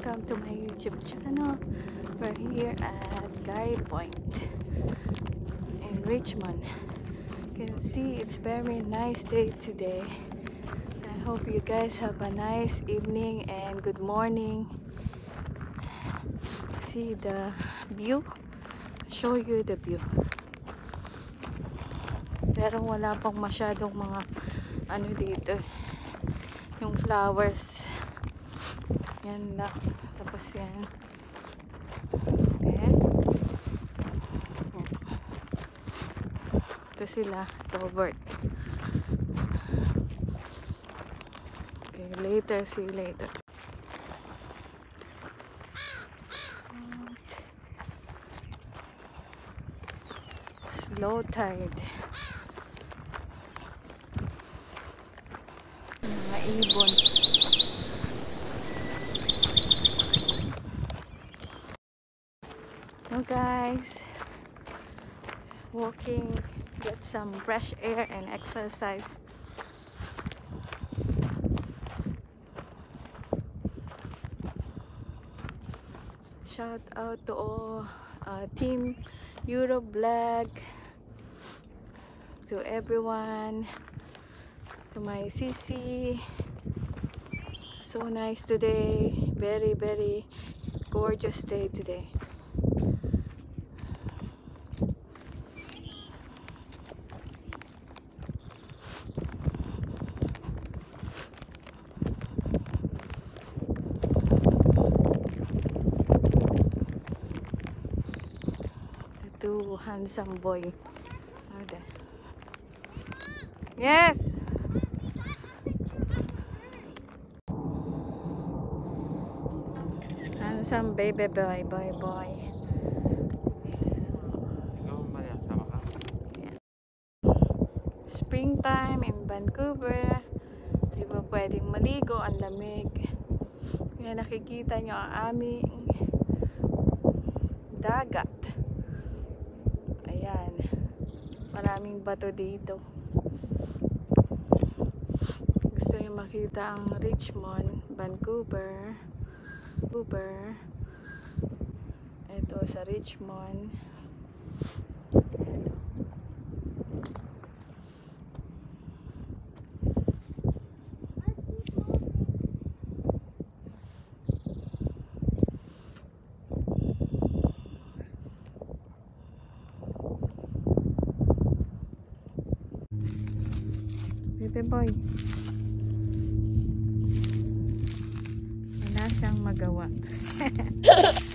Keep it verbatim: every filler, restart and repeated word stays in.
welcome to my YouTube channel. We're here at Garry Point in Richmond. You can see it's very nice day today. I hope you guys have a nice evening and good morning. See the view? Show you the view. Pero wala pang masyadong mga ano dito, yung flowers. Yan lang. Tapos yan. Okay. Yan. Ito sila. Covered. Okay, later. See you later. Slow tide. Mga ibon. Hello guys, walking, get some fresh air and exercise. Shout out to all uh, team Europe Black, to everyone, to my C C. So nice today, very very gorgeous day today. To handsome boy. Okay. Yes. Handsome baby boy, boy, boy. Yeah. Springtime in Vancouver. Di ba pwedeng maligo, ang lamig. Kaya nakikita nyo ang aming dagat. Ayan, maraming bato dito. Gusto nyo makita ang Richmond, Vancouver, Vancouver. Ito sa Richmond. Baby boy, wala siyang magawa.